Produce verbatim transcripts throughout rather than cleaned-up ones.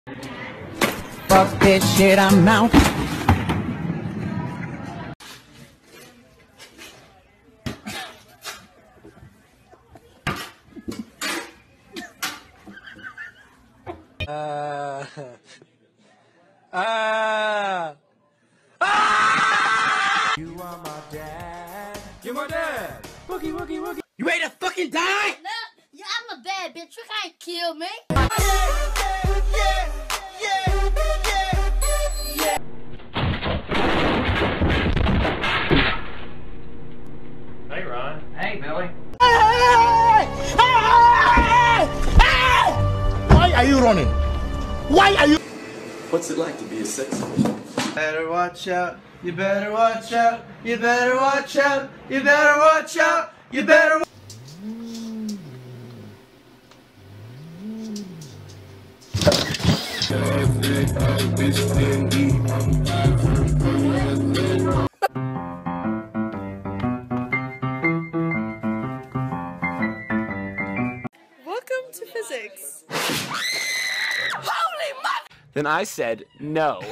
Fuck this shit, I'm out. Uh, uh, ah! You are my dad. You're my dad. Wookie, wookie, wookie. You ready to fucking die? No, yeah, I'm a bad bitch. You can't kill me. Yeah, yeah, yeah, yeah, yeah. Hey, Ron. Hey, Billy. Why are you running? Why are you? What's it like to be a sex offender? Better watch out. You better watch out. You better watch out. You better watch out. You better watch out. Welcome to physics. Holy mother! Then I said no.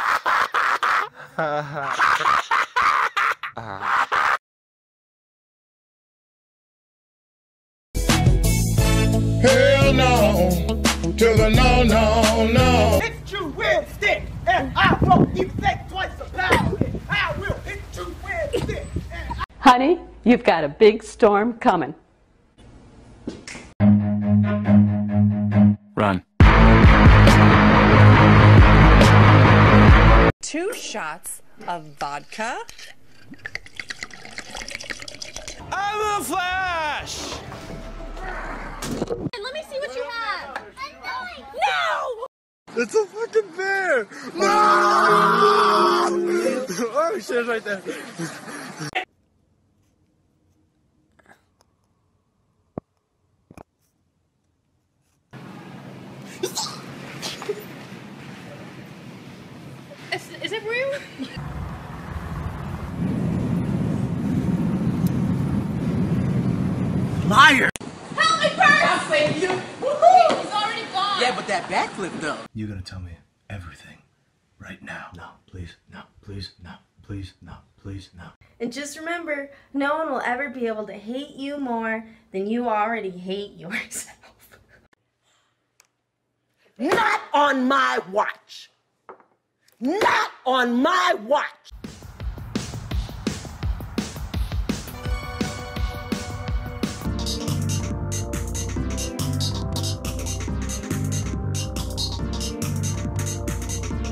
Hell no to the no, no, no. Hit you with a stick, and I won't even think twice about it. I will hit you with a stick. And I Honey, you've got a big storm coming. Run. Two shots of vodka. I'm a Flash! Let me see what you have. No! It's a fucking bear. No! Oh shit, right there. Is, is it real? Liar! Help me first! I saved you! Woohoo! He's already gone. Yeah, but that backflip though. You're gonna tell me everything right now. No, please, no, please, no, please, no, please, no. And just remember, no one will ever be able to hate you more than you already hate yourself. Not on my watch! Not on my watch!